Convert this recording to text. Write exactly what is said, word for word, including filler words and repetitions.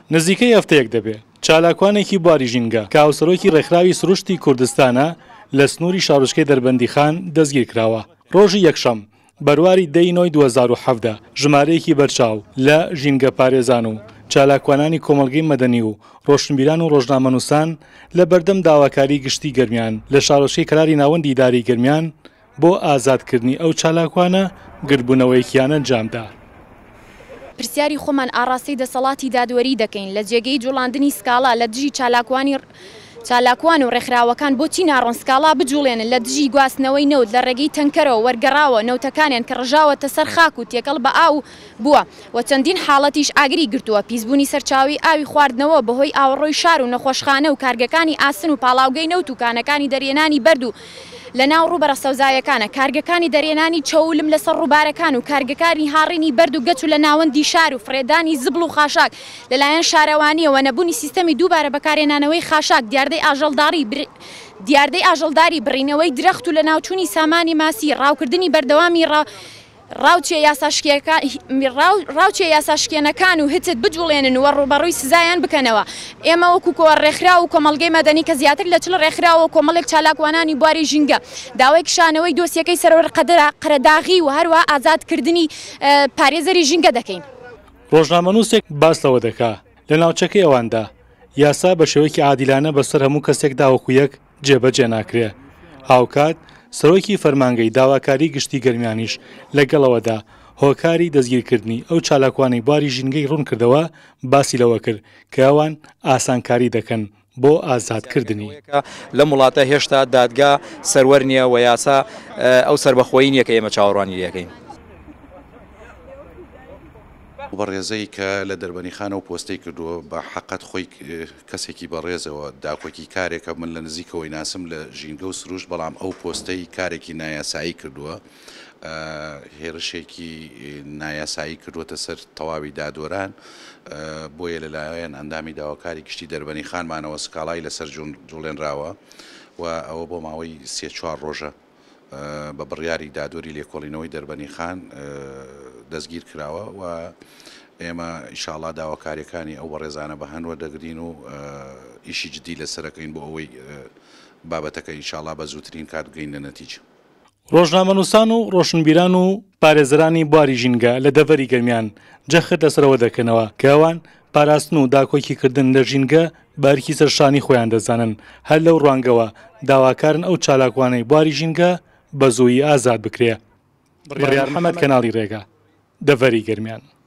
نزیکەی هەفتەیەک دەبێت چالاکوانێکی بواری ژینگە کە هاوسەرۆکی ڕێکخراوی سروشتی کوردستانە لە سنووری شارۆچکەی دەربەندی خان دەستگیر کراوە. ڕۆژی یەکشەم بەرواری دەی نۆی دوو هەزار و حەڤدا ژمارەیەکی بەرچاو لە ژینگە پارێزان و چالاکوانانی کۆمەڵگەی مەدەنی و ڕۆشنبیران و ڕۆژنامەنووسان لە بەردەم داواکاری گشتی گەرمیان لە شارۆچکەی کەراری ناوەندی داری گەرمیان بۆ ئازادکردنی ئەو چالاکوانە گرتبوونەوەیەکیان ئەنجامدا. پرسیاری خۆمان ئاڕاستی دەسەڵاتی دادوەری دەکەین لە جێگەی جوڵاندنی سکاڵا لە دژی چالاکوانی چالاکوان و ڕێکخراوەکان بۆچی ناڕۆن سکاڵا بجوڵێنن لە دژی گواستنەوەی نەوت لە ڕێگەی تەنکەرەوە وەرگەڕاوە نەوتەکانیان کە ڕژاوەتە سەر خاک و تێکەڵ بە ئاو بووە و چەندین حاڵەتیش ئاگری گرتووە. پیسبوونی سەرچاوی ئاوی خواردنەوە بەهۆی ئاوەڕۆی شار و نەخۆشخانە و کارگەکانی ئاسن و پاڵاوگەی نەوت و کانەکانی دەرێنانی بەرد و لە ناو ڕووبەرە سەوزایەکانە کارگەکانی دەرێنانی چەولم لەسەر ڕووبارەکان و کارگەکانی هاڕینی بەرد و گەچ و لە ناوەندی شار و فرێدانی زبڵ و خاشاک لەلایەن شارەوانیەوە نەبوونی سیستەمی دووبارە بەکارهێنانەوەی خاشاک دیاردەی ئاژەڵداری دیاردەی ئاژەڵداری بڕینەوەی درەخت و لە ناوچوونی سامانی ماسی ڕاوکردنی بەردەوامی ڕ ڕاوچێ یاساشکێنەکان و هتت بجوڵێنن و ڕوبەڕووی سزایان بکەنەوە. ئێمە وەکو کۆ ڕێکخرا و کۆمەڵگەی مەدەنی کە زیاتر لە چل ڕێکخراوە کۆمەڵێک چالاکوانانی بواری ژینگە داوای کشانەوەی دۆسیەکەی سەرۆر قەرەداغی و هەروە ئازادکردنی پارێزەری ژینگە دەکەین. ڕۆژنامەنووسێک باس لەوە دەکا لە ناوچەکەی ئەواندا یاسا بە شێوەیەکی عادیلانە بەسەر هەموو کەسێکدا وەکو یەک جێبەجێ ناکرێ. هاوکات سەرۆکی فەرمانگەی داواکاری گشتی گەرمیانیش لەگەڵەوەدا هۆکاری دەستگیرکردنی ئەو چالاکوانی بواری ژینگەی ڕوون کردەوە باسی لەوە کرد کە ئەوان ئاسانکاری دەکەن بۆ ئازادکردنی. لە وڵاتە هێشتا دادگا سەروەر نییە و یاسا ئەو سەربەخۆیی نییە کە ئێمە چاوەڕوانی لەکەین. بەڕێزەی کە لە دەربەنی خانە و پۆستەی کردووە بە حەقەت خۆی کەسێکی بەڕێزەوە داکۆکی کارێکە من لە نزیکەوەی ناسم لە ژینگە و سروش بەڵام ئەو پۆستەی کارێکی نایاسایی کردووە هێرشێکی نایاسایی کردووەتە سەر تەواوی دادوەران بۆیە لەلایەن ئەندامی داواکاری گشتی دەربەنی خانمانەوە سکاڵای لەسەر جوڵێنراوە و ئەوە بۆ ماوەی سێ چوار ڕۆژە بە بڕیاری دادوەری لێکۆڵینەوەی دەربەنی خان دەستگیر کراوە و ئێمە ئینشاڵڵا داواکاریەکانی ئەو بەڕێزانە بە هەنوە دەگرین و ئیشی جدی لەسەرەکەین بۆ ئەوەی بابەتەکە ئینشاڵڵا بە زووترین کات بگەین لە نەتیجە. ڕۆژنامەنووسان و ڕۆشنبیران و پارێزەرانی بواری ژینگە لە دەڤەری گەرمیان جەخت لەسەرەوە دەکەنەوە کە ئەوان پاراستن و داکۆکیکردن لە ژینگە بارکی سەرشانی خۆیان دەزانن هەر لەو ڕوانگەوە داواکارن ئەو چالاکوانەی بواری ژینگە بە زوویی ئازاد بکرێ. بڕیار محەممەد کەناڵی ڕێگا دەڤەری گەرمیان.